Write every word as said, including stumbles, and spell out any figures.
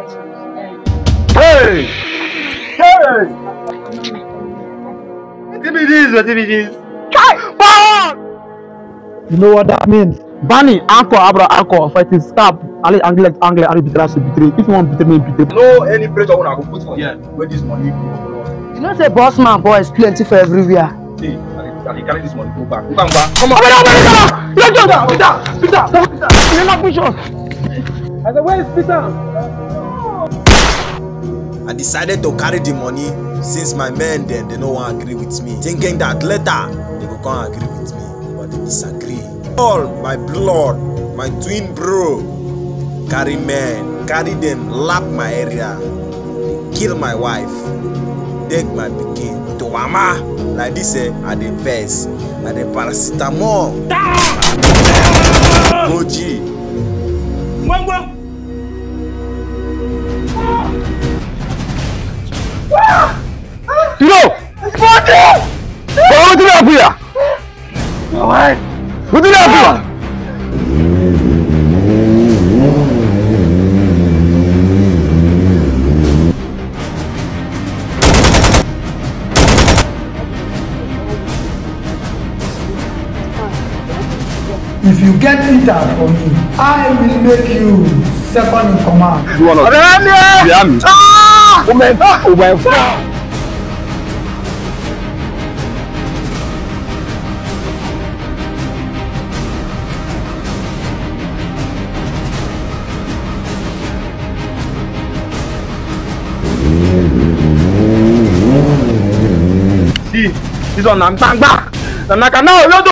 Hey! Hey! What be this? What be this? Power! You know what that means? Bani, Anko, Abra, Anko, fighting stab, Ali, Angle, Angle, Ali, Bitras, betray. If you want betray me, betray. No any pressure when I go put for here. Where this money go? You know, say boss man boys plenty for everywhere. See, I dey carry this money go back. Go back, back. Come on, Peter, Peter, Peter, Peter, Peter, you're not push on. I said, where is Peter? I decided to carry the money since my men then they no one agree with me, thinking that later they go come agree with me, but they disagree. All my blood, my twin bro, carry men, carry them, lap my area, they kill my wife, take my pikin to mama. Like this, eh, I dey vex, I dey paracetamol. Moji. You know, what did you have here? Alright. What did you have here? If you get Peter for me, I will make you second in command. You want to? Yeah, ah! Oh my God! Oh my God! See, this one I'm bang bang. I'm like, no,